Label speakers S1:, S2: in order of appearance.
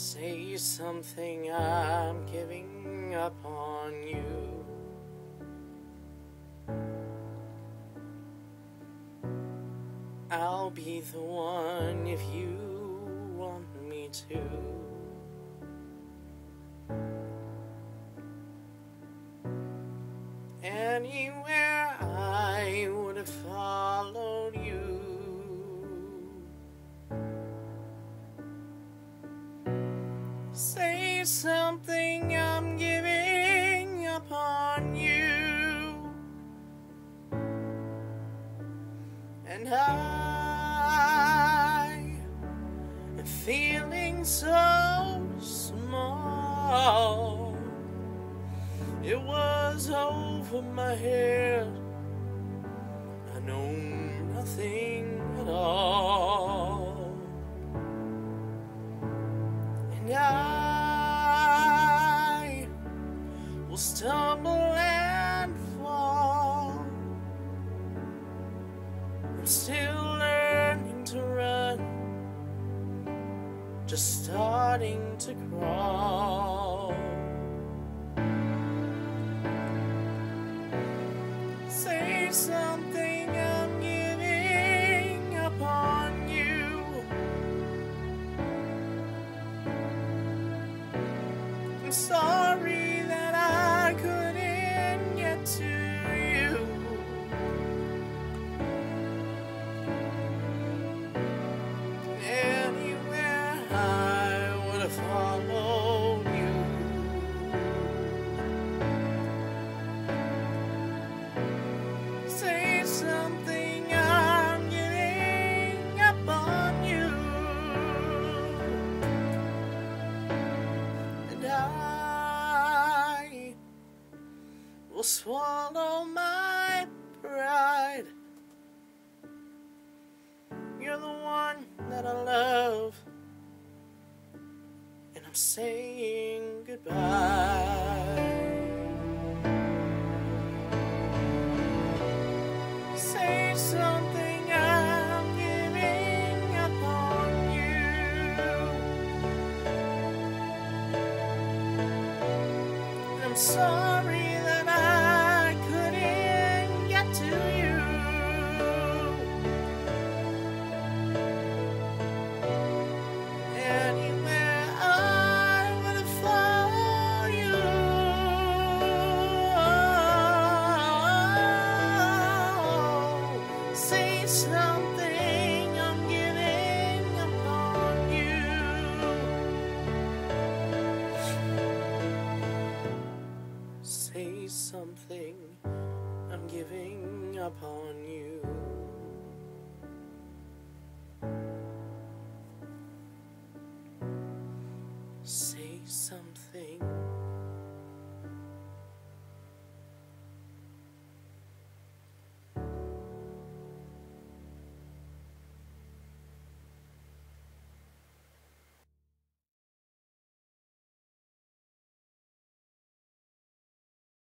S1: Say something, I'm giving up on you. I'll be the one if you want me to. Anywhere I would have followed you. Say something, I'm giving up on you. And I am feeling so small. It was over my head. I know nothing at all. And I will stumble and fall. I'm still learning to run, just starting to crawl. Say something, I'm giving up on you. I'm sorry that I couldn't get to you. Anywhere I would have followed you. Say something, I'm giving up on you. And I will swallow my pride. You're the one that I love, and I'm saying goodbye. Say something, I'm giving up on you. And I'm sorry that I couldn't get to you. Anywhere I would have followed you. Say something, I'm giving up on you. Say something, I'm giving up on you.